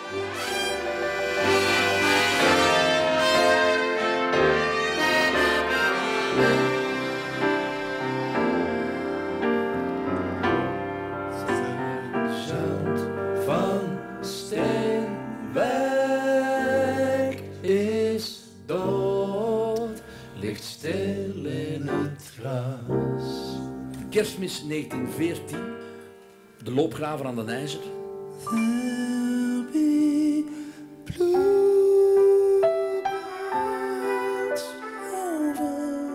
Sergeant van Steenwijk is dood, ligt stil in het gras. Kerstmis 1914, de loopgraven aan de IJzer. There'll be bluebirds over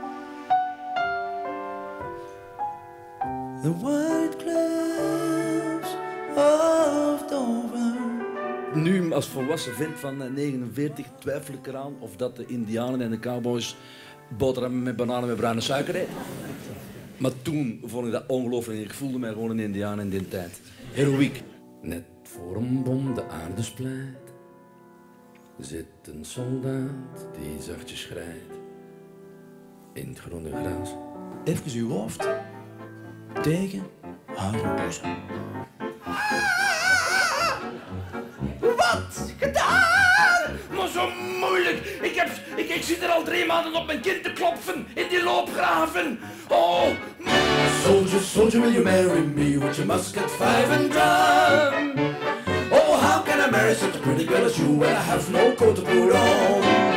the white cliffs of Dover. Nu, als volwassen vent van 49, twijfel ik eraan of dat de Indianen en de cowboys boterhammen met bananen met bruine suiker eten. Maar toen vond ik dat ongelooflijk. Ik voelde mij gewoon een Indiaan in die tijd. Heroïek. Net voor een bom de aarde splijt, zit een soldaat die zachtjes schrijdt in het groene gras. Even uw hoofd tegen haar boezem. Wat gedaan? Maar zo moeilijk. Ik zit er al 3 maanden op mijn kind te klopfen in die loopgraven. Oh, soldier, soldier, will you marry me with your musket, 5 and drum? Oh, how can I marry such a pretty girl as you when I have no coat to put on?